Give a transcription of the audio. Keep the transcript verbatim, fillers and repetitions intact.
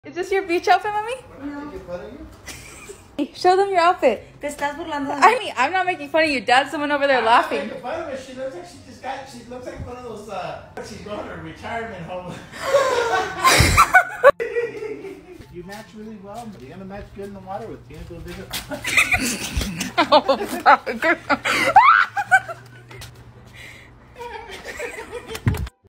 Is this your beach outfit, mommy? No. Show them your outfit. Te estás burlando. I mean, I'm not making fun of you. Dad's the one over there I'm laughing. Not making fun of her. She looks like she just got. She looks like one of those. Uh, she's going to a retirement home. You match really well. You're gonna match good in the water with Tina. Go visit. Oh, God.